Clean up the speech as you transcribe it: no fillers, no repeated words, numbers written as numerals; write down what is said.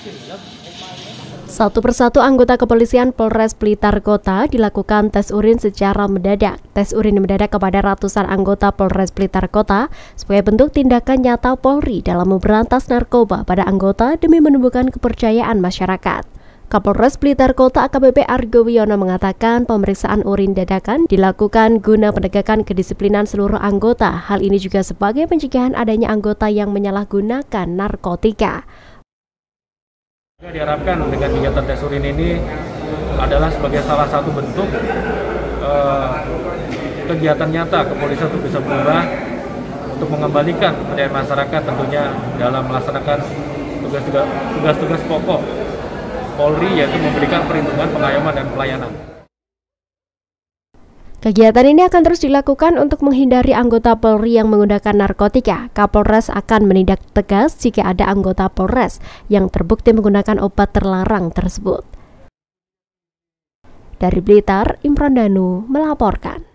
Satu persatu anggota kepolisian Polres Blitar Kota dilakukan tes urin secara mendadak. Tes urin mendadak kepada ratusan anggota Polres Blitar Kota sebagai bentuk tindakan nyata Polri dalam memberantas narkoba pada anggota demi menumbuhkan kepercayaan masyarakat. Kapolres Blitar Kota AKBP Argo Wiono mengatakan pemeriksaan urin dadakan dilakukan guna penegakan kedisiplinan seluruh anggota. Hal ini juga sebagai pencegahan adanya anggota yang menyalahgunakan narkotika. Diharapkan dengan kegiatan tes urin ini adalah sebagai salah satu bentuk kegiatan nyata kepolisian untuk bisa berubah untuk mengembalikan kepercayaan masyarakat tentunya dalam melaksanakan tugas-tugas pokok Polri, yaitu memberikan perlindungan, pengayoman, dan pelayanan. Kegiatan ini akan terus dilakukan untuk menghindari anggota Polri yang menggunakan narkotika. Kapolres akan menindak tegas jika ada anggota Polres yang terbukti menggunakan obat terlarang tersebut. Dari Blitar, Imron Danu melaporkan.